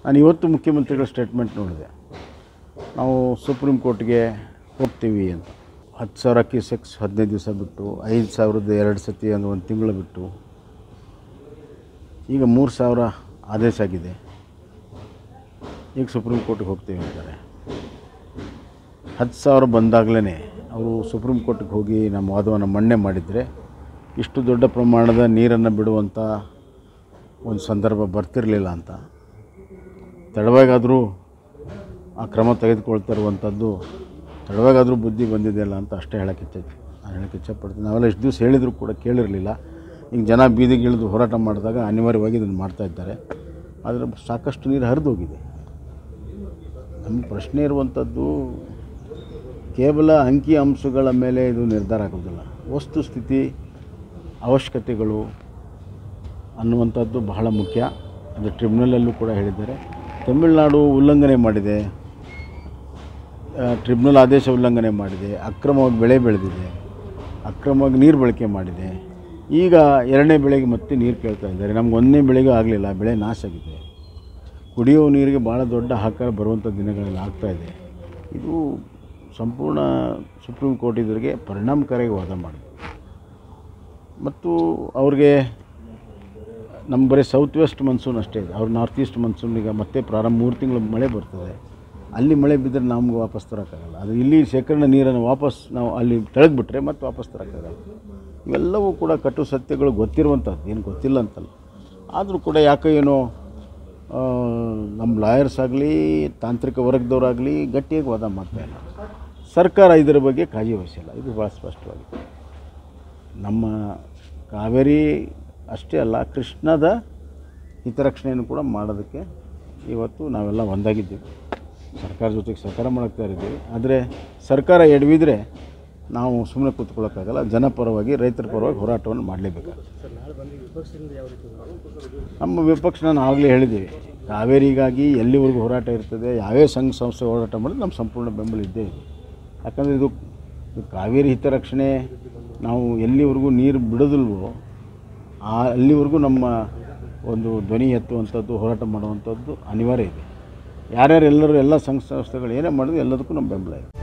ನಾನು ಇವತ್ತು ಮುಖ್ಯಮಂತ್ರಿಗಳ ಸ್ಟೇಟ್ಮೆಂಟ್ ನೋಡಿದೆ, ನಾವು ಸುಪ್ರೀಂ ಕೋರ್ಟ್ಗೆ ಹೋಗ್ತೀವಿ ಅಂತ. 10,000 ಕ್ಯೂಸೆಕ್ಸ್ 15 ದಿವಸ ಬಿಟ್ಟು, 5,000 2 ಸತಿ ಅಂದರೆ 1 ತಿಂಗಳು ಬಿಟ್ಟು, ಈಗ 3,000 ಆದೇಶ ಆಗಿದೆ. ಈಗ ಸುಪ್ರೀಂ ಕೋರ್ಟ್ಗೆ ಹೋಗ್ತೀವಿ ಅಂತಾರೆ. 10,000 ಬಂದಾಗಲೇ ಅವರು ಸುಪ್ರೀಂ ಕೋರ್ಟ್ಗೆ ಹೋಗಿ ನಮ್ಮ ವಾದವನ್ನು ಮನ್ನಣೆ ಮಾಡಿದರೆ ಇಷ್ಟು ದೊಡ್ಡ ಪ್ರಮಾಣದ ನೀರನ್ನು ಬಿಡುವಂಥ ಒಂದು ಸಂದರ್ಭ ಬರ್ತಿರಲಿಲ್ಲ ಅಂತ. ತಡವಾಗಾದರೂ ಆ ಕ್ರಮ ತೆಗೆದುಕೊಳ್ತಾ ಇರುವಂಥದ್ದು, ತಡವಾಗಾದರೂ ಬುದ್ಧಿ ಬಂದಿದೆಯಲ್ಲ ಅಂತ ಅಷ್ಟೇ ಹೇಳೋಕ್ಕೆ ಇಚ್ಛಪಡ್ತೀನಿ. ನಾವೆಲ್ಲ ಇಷ್ಟು ದಿವಸ ಹೇಳಿದರೂ ಕೂಡ ಕೇಳಿರಲಿಲ್ಲ. ಈಗ ಜನ ಬೀದಿಗಿಳಿದು ಹೋರಾಟ ಮಾಡಿದಾಗ ಅನಿವಾರ್ಯವಾಗಿ ಇದನ್ನು ಮಾಡ್ತಾಯಿದ್ದಾರೆ. ಆದರೆ ಸಾಕಷ್ಟು ನೀರು ಹರಿದೋಗಿದೆ. ನಮ್ಮ ಪ್ರಶ್ನೆ ಇರುವಂಥದ್ದು ಕೇವಲ ಅಂಕಿ ಅಂಶಗಳ ಮೇಲೆ ಇದು ನಿರ್ಧಾರ ಆಗೋದಿಲ್ಲ. ವಸ್ತುಸ್ಥಿತಿ, ಅವಶ್ಯಕತೆಗಳು ಅನ್ನುವಂಥದ್ದು ಬಹಳ ಮುಖ್ಯ. ಅದು ಟ್ರಿಬ್ಯುನಲಲ್ಲೂ ಕೂಡ ಹೇಳಿದ್ದಾರೆ. ತಮಿಳುನಾಡು ಉಲ್ಲಂಘನೆ ಮಾಡಿದೆ, ಟ್ರಿಬ್ಯುನಲ್ ಆದೇಶ ಉಲ್ಲಂಘನೆ ಮಾಡಿದೆ, ಅಕ್ರಮವಾಗಿ ಬೆಳೆ ಬೆಳೆದಿದೆ, ಅಕ್ರಮವಾಗಿ ನೀರು ಬಳಕೆ ಮಾಡಿದೆ. ಈಗ 2ನೇ ಬೆಳೆಗೆ ಮತ್ತೆ ನೀರು ಕೇಳ್ತಾ ಇದ್ದಾರೆ. ನಮ್ಗೆ 1ನೇ ಬೆಳೆಗೂ ಆಗಲಿಲ್ಲ, ಬೆಳೆ ನಾಶ ಆಗಿದೆ. ಕುಡಿಯುವ ನೀರಿಗೆ ಭಾಳ ದೊಡ್ಡ ಹಾಕಾರ ಬರುವಂಥ ದಿನಗಳಲ್ಲಿ ಆಗ್ತಾಯಿದೆ. ಇದು ಸಂಪೂರ್ಣ ಸುಪ್ರೀಂ ಕೋರ್ಟ್ ಇದರಿಗೆ ಪರಿಣಾಮಕಾರಿಯಾಗಿ ವಾದ ಮಾಡಿದೆ. ಮತ್ತು ಅವ್ರಿಗೆ ನಮ್ಮ ಬರೀ ಸೌತ್ ವೆಸ್ಟ್ ಮನ್ಸೂನ್ ಅಷ್ಟೇ ಇದೆ. ಅವ್ರು ನಾರ್ತ್ ಈಸ್ಟ್ ಮನ್ಸೂನ್ ಈಗ ಮತ್ತೆ ಪ್ರಾರಂಭ 3 ತಿಂಗಳು ಮಳೆ ಬರ್ತದೆ. ಅಲ್ಲಿ ಮಳೆ ಬಿದ್ದರೆ ನಮ್ಗೆ ವಾಪಸ್ ತರೋಕ್ಕಾಗಲ್ಲ. ಅದು ಇಲ್ಲಿ ಶೇಖರಣೆ ನೀರನ್ನು ವಾಪಸ್ ನಾವು ಅಲ್ಲಿ ತೆಗೆದುಬಿಟ್ರೆ ಮತ್ತೆ ವಾಪಸ್ ತರೋಕ್ಕಾಗಲ್ಲ. ಇವೆಲ್ಲವೂ ಕೂಡ ಕಟು ಸತ್ಯಗಳು ಗೊತ್ತಿರುವಂಥದ್ದು, ಏನು ಗೊತ್ತಿಲ್ಲ ಅಂತಲ್ಲ. ಆದರೂ ಕೂಡ ಯಾಕೋ ಏನೋ ನಮ್ಮ ಲಾಯರ್ಸ್ ಆಗಲಿ, ತಾಂತ್ರಿಕ ವರ್ಗದವರಾಗಲಿ ಗಟ್ಟಿಯಾಗಿ ವಾದ ಮಾಡ್ತಾಯಿಲ್ಲ. ಸರ್ಕಾರ ಇದರ ಬಗ್ಗೆ ಕಾಳಜಿ ವಹಿಸಿಲ್ಲ. ಇದು ಭಾಳ ಸ್ಪಷ್ಟವಾಗಿದೆ. ನಮ್ಮ ಕಾವೇರಿ ಅಷ್ಟೇ ಅಲ್ಲ, ಕೃಷ್ಣದ ಹಿತರಕ್ಷಣೆಯನ್ನು ಕೂಡ ಮಾಡೋದಕ್ಕೆ ಇವತ್ತು ನಾವೆಲ್ಲ ಒಂದಾಗಿದ್ದೀವಿ. ಸರ್ಕಾರ ಜೊತೆಗೆ ಸಹಕಾರ ಮಾಡ್ತಾ ಇದ್ದೀವಿ. ಆದರೆ ಸರ್ಕಾರ ಎಡವಿದರೆ ನಾವು ಸುಮ್ಮನೆ ಕೂತ್ಕೊಳ್ಳೋಕ್ಕಾಗಲ್ಲ. ಜನಪರವಾಗಿ, ರೈತರ ಪರವಾಗಿ ಹೋರಾಟವನ್ನು ಮಾಡಲೇಬೇಕಾಗುತ್ತೆ. ನಮ್ಮ ವಿಪಕ್ಷ ನಾನು ಆಗಲೇ ಹೇಳಿದ್ದೀವಿ, ಕಾವೇರಿಗಾಗಿ ಎಲ್ಲಿವರೆಗೂ ಹೋರಾಟ ಇರ್ತದೆ, ಯಾವೇ ಸಂಘ ಸಂಸ್ಥೆ ಹೋರಾಟ ಮಾಡಿದ್ರೆ ನಮ್ಮ ಸಂಪೂರ್ಣ ಬೆಂಬಲ ಇದ್ದೇ ಇದೆ. ಯಾಕಂದರೆ ಇದು ಕಾವೇರಿ ಹಿತರಕ್ಷಣೆ ನಾವು ಎಲ್ಲಿವರೆಗೂ ನೀರು ಬಿಡೋದಿಲ್ವೋ ಅಲ್ಲಿವರೆಗೂ ನಮ್ಮ ಒಂದು ಧ್ವನಿ ಎತ್ತುವಂಥದ್ದು, ಹೋರಾಟ ಮಾಡುವಂಥದ್ದು ಅನಿವಾರ್ಯ ಇದೆ. ಯಾರ್ಯಾರು ಎಲ್ಲರೂ ಎಲ್ಲ ಸಂಘ ಸಂಸ್ಥೆಗಳು ಏನೇ ಮಾಡಿದ್ರು ಎಲ್ಲದಕ್ಕೂ ನಮ್ಮ ಬೆಂಬಲ ಇದೆ.